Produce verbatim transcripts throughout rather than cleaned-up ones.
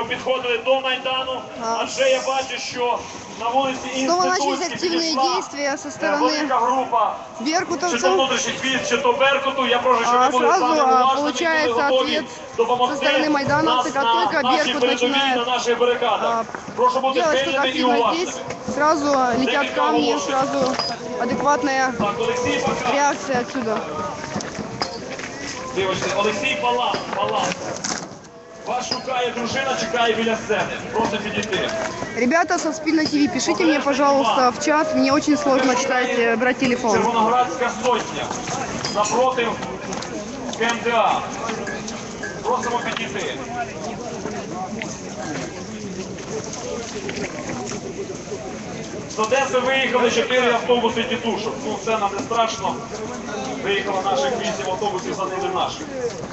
підходили до Майдану, адже я бачу, що на вулиці Інститутській підійшла велика група, чи то внутрішніх військ, чи то Беркуту. Я прошу, щоб ви були з вами уважними, були готові допомогти нас на нашій передовій, на наших барикадах. Прошу бути пильними і уважними. Сразу летят камни, сразу адекватная реакция отсюда. Дивіться, Олексій Палат, Палат. Вас шукає дружина, чекає біля сцени. Просимо підійти. Ребята со Спільна ТВ, пишите мне, пожалуйста, в чат. Мне очень сложно читать, брать телефон. Червоноградська сотня. Напротив КМДА. Просимо підійти. З Одеси виїхали чотири автобуси тітушок. Ну, це нам не страшно. Виїхало наших вісім автобусів, за ними наших.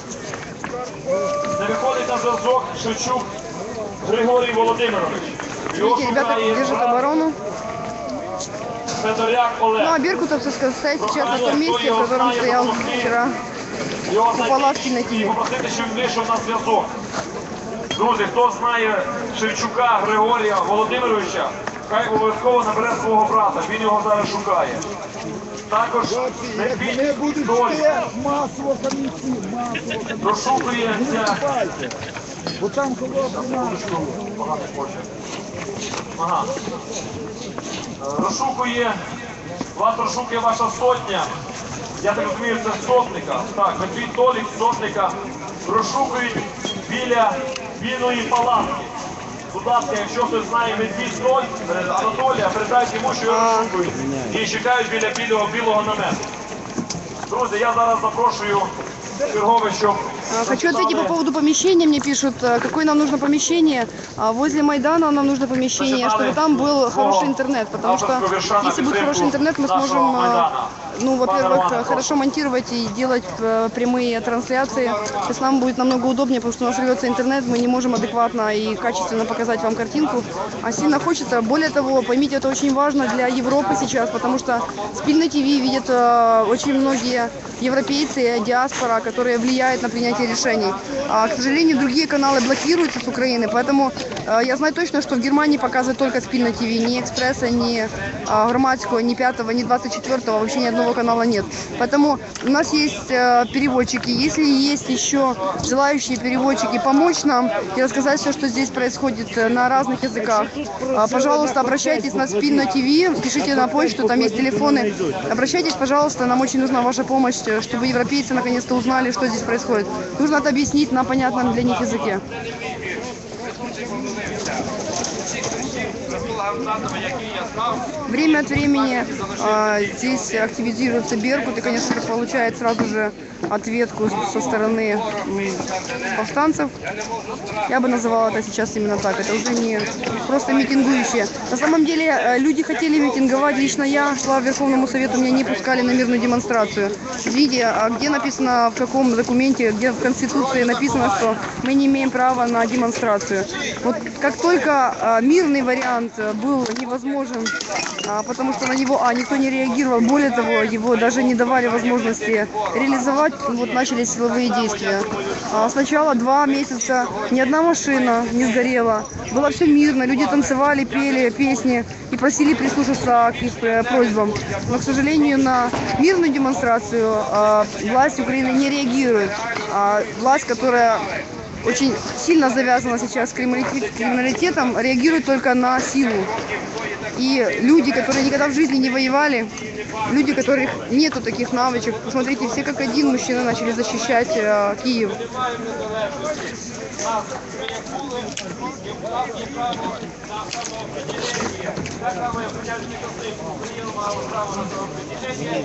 Не виходить на зв'язок Шевчук Григорій Володимирович. Видите, ребята держат оборону. Федоряк Олег. Ну а Беркутовцы стоят сейчас на том месте, в котором стоял вчера у палатки на ТВ. Попросити, щоб він вийшов на зв'язок. Друзі, хто знає Шевчука Григорія Володимировича, хай обов'язково набере свого брата, він його зараз шукає. Також не будуть масово комісії, масово розшукується. Бо там холодно. Ага. Розшукує, вас розшукує ваша сотня. Я так розумію, це сотника. Так, Матвій Толік, сотника. Розшукують біля вільної палатки. Будь ласка, якщо хтось знає Медвідь Толь, Анатолія, передайте йому, що його розшукують. І чекають біля білого, білого намету. Друзі, я зараз запрошую чергових, щоб... Хочу ответить по поводу помещения. Мне пишут, какое нам нужно помещение. Возле Майдана нам нужно помещение, чтобы там был хороший интернет. Потому что если будет хороший интернет, мы сможем, ну, во-первых, хорошо монтировать и делать прямые трансляции. То есть нам будет намного удобнее, потому что у нас рвется интернет, мы не можем адекватно и качественно показать вам картинку. А сильно хочется. Более того, поймите, это очень важно для Европы сейчас, потому что Спільна ТВ видят очень многие европейцы, диаспора, которые влияют на принятие решений. А, к сожалению, другие каналы блокируются с Украины, поэтому э, я знаю точно, что в Германии показывают только Спільна ТВ, ни Экспресса, ни э, Громадского, ни Пятого, ни двадцать четвёртого, вообще ни одного канала нет. Поэтому у нас есть э, переводчики. Если есть еще желающие переводчики помочь нам и рассказать все, что здесь происходит на разных языках, э, пожалуйста, обращайтесь на Спільна ТВ, пишите на почту, там есть телефоны. Обращайтесь, пожалуйста, нам очень нужна ваша помощь, чтобы европейцы наконец-то узнали, что здесь происходит. Нужно это объяснить на понятном для них языке. Время от времени э, здесь активизируется Беркут и, конечно, получает сразу же ответку со стороны повстанцев. Я бы называла это сейчас именно так. Это уже не просто митингующие. На самом деле э, люди хотели митинговать. Лично я шла в Верховному Совету, меня не пускали на мирную демонстрацию. Видите, а где написано, в каком документе, где в Конституции написано, что мы не имеем права на демонстрацию. Вот как только э, мирный вариант был невозможен, а, потому что на него, а, никто не реагировал, более того, его даже не давали возможности реализовать, вот начались силовые действия. А, сначала два месяца ни одна машина не сгорела, было все мирно, люди танцевали, пели песни и просили прислушаться к их просьбам. Но, к сожалению, на мирную демонстрацию а, власть Украины не реагирует. А, власть, которая очень сильно завязана сейчас с криминалитетом, реагирует только на силу. И люди, которые никогда в жизни не воевали, люди, у которых нету таких навычек, посмотрите, все как один мужчины начали защищать э, Киев.